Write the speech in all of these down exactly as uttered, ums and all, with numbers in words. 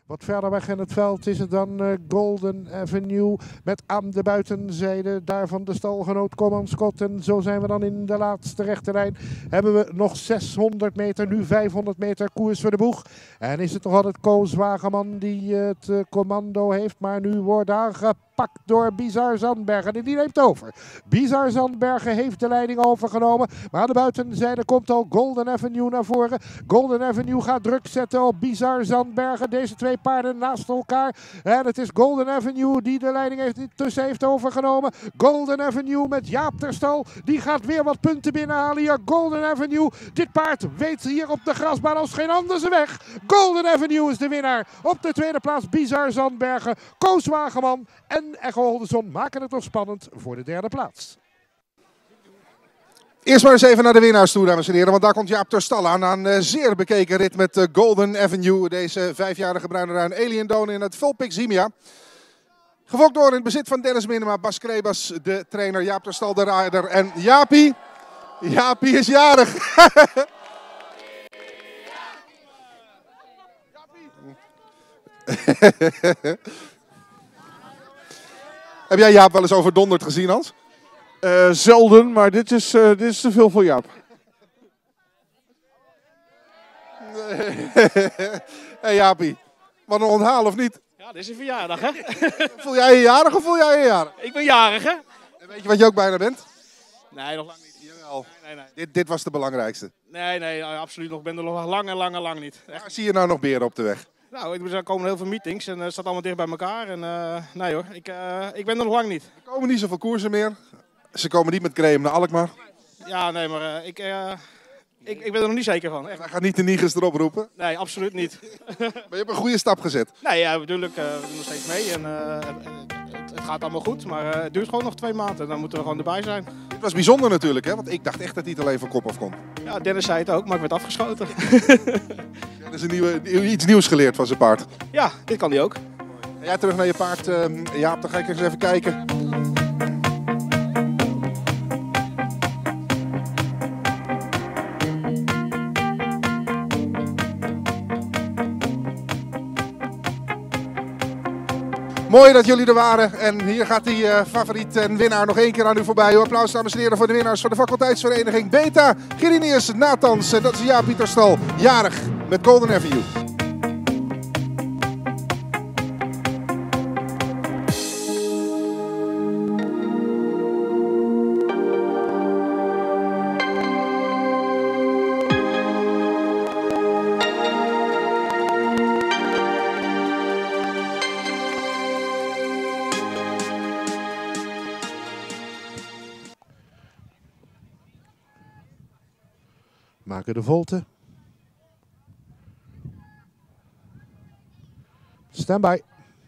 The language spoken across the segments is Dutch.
Wat verder weg in het veld is het dan uh, Golden Avenue met aan de buitenzijde daarvan de stalgenoot Common Scott. En zo zijn we dan in de laatste rechte lijn. Hebben we nog zeshonderd meter, nu vijfhonderd meter koers voor de boeg. En is het nog altijd Koos Wageman die het uh, commando heeft, maar nu wordt aangepakt door Bizar Zandbergen. En die neemt over. Bizar Zandbergen heeft de leiding overgenomen. Maar aan de buitenzijde komt al Golden Avenue naar voren. Golden Avenue gaat druk zetten op Bizar Zandbergen. Deze twee paarden naast elkaar. En het is Golden Avenue die de leiding heeft, tussen heeft overgenomen. Golden Avenue met Jaap ter stal. Die gaat weer wat punten binnenhalen hier. Golden Avenue. Dit paard weet hier op de grasbaan als geen ander zijn weg. Golden Avenue is de winnaar. Op de tweede plaats Bizar Zandbergen. Koos Wageman en Echo Oldenson maken het nog spannend voor de derde plaats. Eerst maar eens even naar de winnaars toe, dames en heren. Want daar komt Jaap ter stal aan. Aan een zeer bekeken rit met uh, Golden Avenue. Deze vijfjarige bruine ruin Alien Dawn in het Volpix Zimia. Gevolgd door in het bezit van Dennis Minema, Bas Krebas, de trainer, Jaap ter stal, de rijder. En Jaapie, Jaapie is jarig. Heb jij Jaap wel eens overdonderd gezien, Hans? Uh, zelden, maar dit is, uh, dit is te veel voor Jaap. Nee. Hey Jaapie, wat een onthaal of niet? Ja, dit is een verjaardag, hè? Voel jij je jarig of voel jij je jarig? Ik ben jarig, hè? En weet je wat je ook bijna bent? Nee, nog lang niet. Jawel. Nee, nee, nee. Dit, dit was de belangrijkste. Nee, nee, absoluut nog. Ik ben er nog lang en lang en lang niet. Echt. Waar zie je nou nog beren op de weg? Nou, er komen heel veel meetings en het staat allemaal dicht bij elkaar. En uh, nee hoor, ik, uh, ik ben er nog lang niet. Er komen niet zoveel koersen meer. Ze komen niet met Graham naar Alkmaar. Ja, nee, maar uh, ik, uh, ik, ik ben er nog niet zeker van. Echt. Wij gaan niet de Nigers erop roepen. Nee, absoluut niet. Maar je hebt een goede stap gezet. Nee, ja, natuurlijk, uh, we doen nog steeds mee en uh, het, het gaat allemaal goed. Maar uh, het duurt gewoon nog twee maanden en dan moeten we gewoon erbij zijn. Dit was bijzonder natuurlijk, hè? Want ik dacht echt dat hij het alleen van kop af kon. Ja, Dennis zei het ook, maar ik werd afgeschoten. Er is een nieuwe, iets nieuws geleerd van zijn paard. Ja, dit kan hij ook. En jij terug naar je paard, uh, Jaap, dan ga ik eens even kijken. Mooi dat jullie er waren. En hier gaat die uh, favoriet en winnaar nog één keer aan u voorbij. Hoor. Applaus dames en heren voor de winnaars van de faculteitsvereniging Beta, Girinius, Nathans. En dat is Jaap ter stal, jarig met Golden Avenue. Maken de volte. Standby.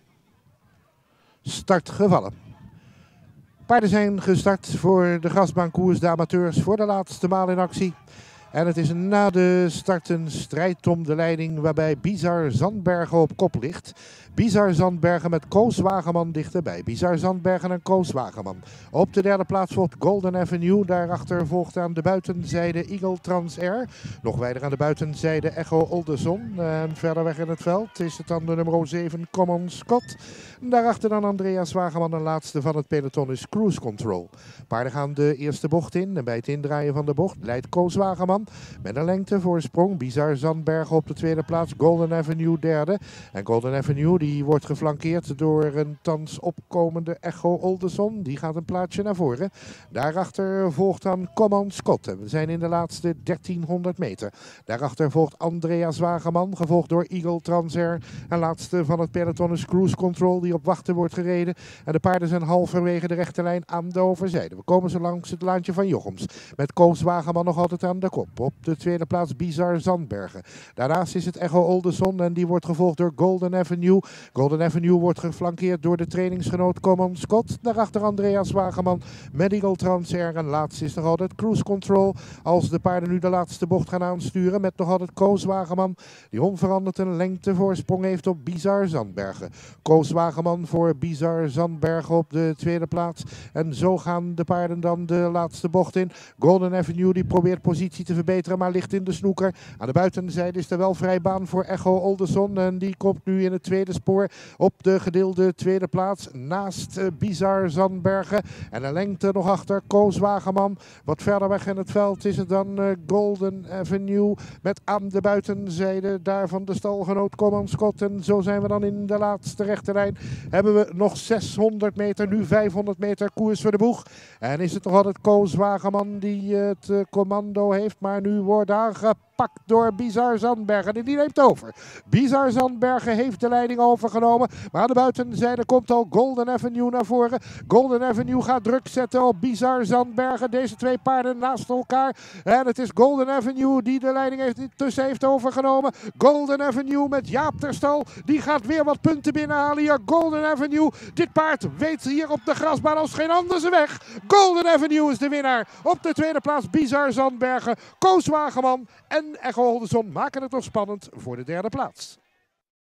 Start gevallen. Paarden zijn gestart voor de grasbaankoers, de amateurs, voor de laatste maal in actie. En het is na de start een strijd om de leiding waarbij Bizar Zandbergen op kop ligt. Bizar Zandbergen met Koos Wageman dichterbij. Bizar Zandbergen en Koos Wageman. Op de derde plaats volgt Golden Avenue. Daarachter volgt aan de buitenzijde Eagle Trans Air. Nog wijder aan de buitenzijde Echo Oldenson. En verder weg in het veld is het dan de nummer zeven Common Scott. Daarachter dan Andreas Wageman. En laatste van het peloton is Cruise Control. Paarden gaan de eerste bocht in. En bij het indraaien van de bocht leidt Koos Wageman met een lengtevoorsprong. Bizar Zandbergen op de tweede plaats. Golden Avenue derde. En Golden Avenue die wordt geflankeerd door een thans opkomende Echo Oldenson. Die gaat een plaatsje naar voren. Daarachter volgt dan Common Scott. En we zijn in de laatste dertienhonderd meter. Daarachter volgt Andreas Wageman, gevolgd door Eagle Transair. En laatste van het peloton is Cruise Control die op wachten wordt gereden. En de paarden zijn halverwege de rechterlijn aan de overzijde. We komen zo langs het laantje van Jochems. Met Koos Wageman nog altijd aan de kop. Op de tweede plaats Bizar Zandbergen. Daarnaast is het Echo Oldenson en die wordt gevolgd door Golden Avenue. Golden Avenue wordt geflankeerd door de trainingsgenoot Common Scott. Daarachter Andreas Wageman met Eagle Transair. En laatst is nog altijd Cruise Control. Als de paarden nu de laatste bocht gaan aansturen met nog altijd Koos Wageman. Die onveranderd een lengtevoorsprong heeft op Bizar Zandbergen. Koos Wageman voor Bizar Zandbergen op de tweede plaats. En zo gaan de paarden dan de laatste bocht in. Golden Avenue die probeert positie te verbeteren, maar ligt in de snoeker. Aan de buitenzijde is er wel vrij baan voor Echo Olderson. En die komt nu in het tweede spoor op de gedeelde tweede plaats naast uh, Bizar Zandbergen. En een lengte nog achter Koos Wageman. Wat verder weg in het veld is het dan uh, Golden Avenue met aan de buitenzijde daarvan de stalgenoot Common Scott. En zo zijn we dan in de laatste rechte lijn. Hebben we nog zeshonderd meter, nu vijfhonderd meter koers voor de boeg. En is het nog altijd Koos Wageman die het uh, commando heeft. Maar nu wordt aangepakt door Bizar Zandbergen. En die neemt over. Bizar Zandbergen heeft de leiding overgenomen. Maar aan de buitenzijde komt al Golden Avenue naar voren. Golden Avenue gaat druk zetten op Bizar Zandbergen. Deze twee paarden naast elkaar. En het is Golden Avenue die de leiding heeft, tussen heeft overgenomen. Golden Avenue met Jaap ter stal. Die gaat weer wat punten binnenhalen hier. Golden Avenue. Dit paard weet hier op de grasbaan als geen ander zijn weg. Golden Avenue is de winnaar. Op de tweede plaats Bizar Zandbergen. Koos Wageman en Echo Olderson maken het nog spannend voor de derde plaats.